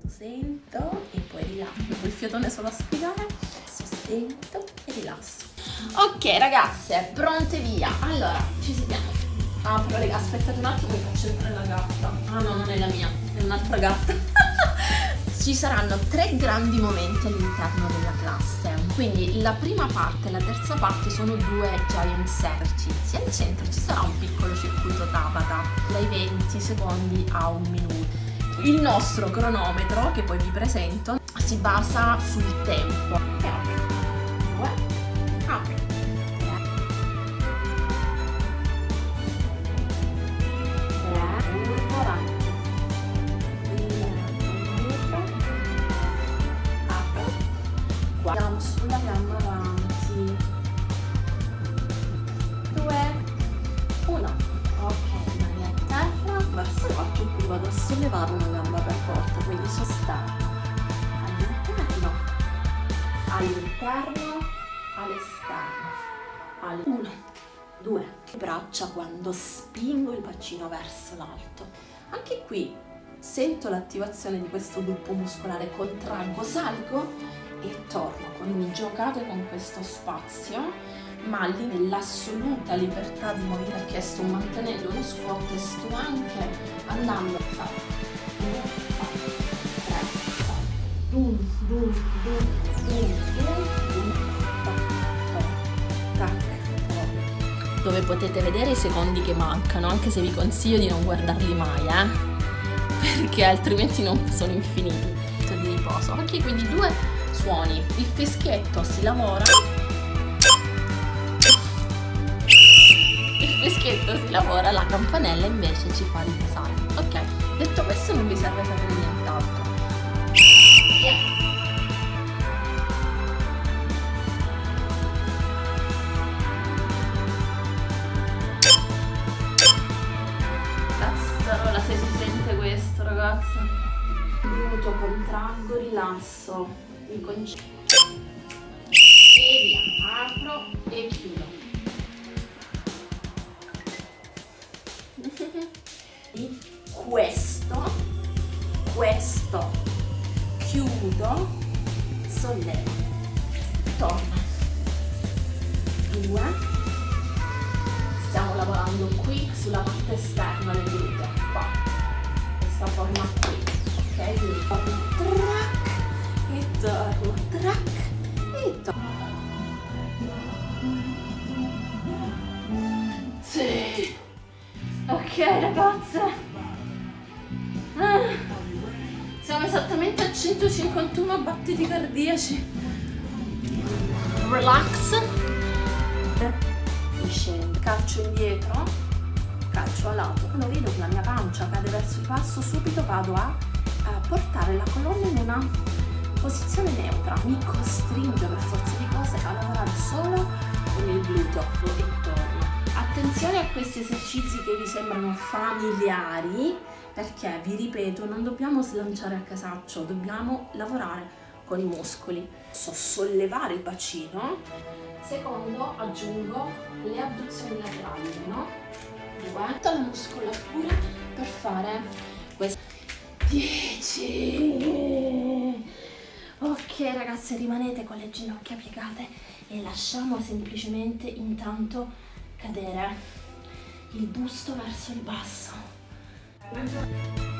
sento e poi rilasso. Il fiatone solo a spiegare, sostento e rilasso. Ok ragazze, pronte via. Allora, ci siamo. Ah però raga, aspettate un attimo, mi faccio entrare la gatta. Ah no, non è la mia, è un'altra gatta. Ci saranno 3 grandi momenti all'interno della classe. Quindi la prima parte e la terza parte sono 2 giant esercizi. Al centro ci sarà un piccolo circuito Tabata dai 20 secondi a 1 minuto. Il nostro cronometro, che poi vi presento, si basa sul tempo. E apri. 2, apri. 3, curvo avanti. Apri. Guardiamo sulla gamba avanti. 2, 1. Ok, mani a terra, verso l'alto, qui vado a sollevare una gamba per volta, quindi sostengo all'interno, all'esterno, 1, 2, braccia quando spingo il bacino verso l'alto. Anche qui sento l'attivazione di questo gruppo muscolare, contraggo, salgo e torno, quindi giocate con questo spazio, ma lì nell'assoluta libertà di movimento, perché sto mantenendo lo squat e sto anche andando a fare 3, 1, 2, 2, dove potete vedere i secondi che mancano, anche se vi consiglio di non guardarli mai, perché altrimenti non sono infiniti. Di riposo. Ok, quindi 2 suoni. Il fischietto si lavora. La campanella invece ci fa riposare. Ok, detto questo non vi serve sapere nient'altro. Cazzarola se si sente questo, ragazzi. Gluteo, contraggo, rilasso, mi concentro. E via, apro e chiudo. Questo, chiudo, sollevo, torno, 2, stiamo lavorando qui sulla parte esterna del gluteo, qua, questa forma qui, ok? Quindi proprio trac e torno, trac e torno. Sì! Ok ragazze, siamo esattamente a 151 battiti cardiaci. Relax. Scendo, calcio indietro, calcio a lato. Quando vedo che la mia pancia cade verso il basso, subito vado a portare la colonna in una posizione neutra. Mi costringo per forza di cose a lavorare solo con il gluteo e torno. Attenzione a questi esercizi che vi sembrano familiari, perché vi ripeto, non dobbiamo slanciare a casaccio, dobbiamo lavorare con i muscoli. Posso sollevare il bacino. Secondo, aggiungo le adduzioni laterali, 1, 2, tutta la muscolatura per fare questo. 10. Ok ragazze, rimanete con le ginocchia piegate e lasciamo semplicemente intanto cadere il busto verso il basso.